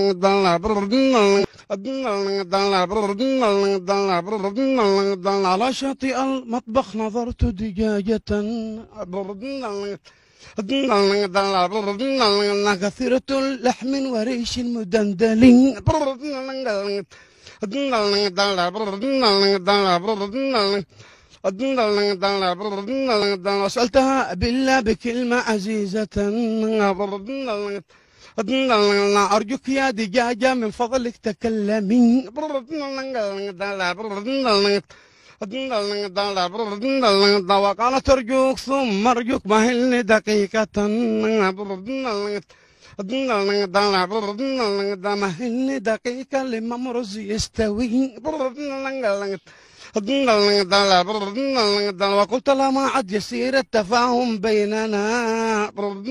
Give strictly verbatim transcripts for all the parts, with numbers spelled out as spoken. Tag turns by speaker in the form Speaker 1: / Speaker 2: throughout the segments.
Speaker 1: على شاطئ المطبخ نظرت دجاجة كثيرة اللحم وريش مدندل سألتها بالله بكلمة عزيزة أرجوك يا دجاجة من فضلك تكلمي وقالت أرجوك ثم أرجوك مهلني دقيقة مهلني دقيقة لممرز يستوي وقلت لها ما عاد يصير التفاهم بيننا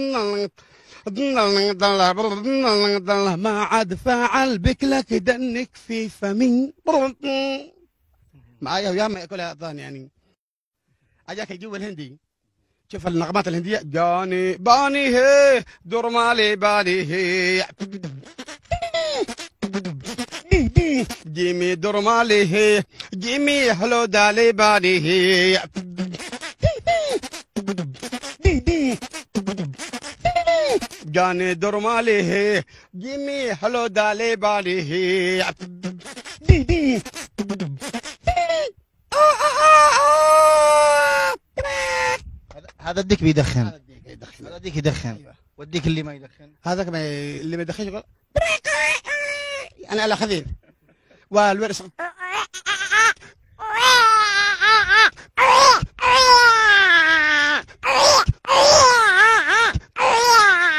Speaker 1: ما عاد فاعل بك لك دنك في فمي معايا ويا ما ياكلها اذان يعني اجاك الجو الهندي شوف النغمات الهنديه جاني باني هي دور مالي بالي هي جيمي دور مالي هي جيمي حلو دالي بالي هي جاني دور مالي هي جيمي حلو دالي بالي هي
Speaker 2: هذا الديك بيدخن، هذا الديك يدخن، والديك اللي ما يدخن
Speaker 1: هذاك اللي ما يدخنش يقول انا على خفيف والورث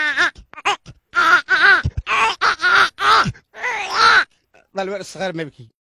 Speaker 1: الولد الصغير ما يبكي.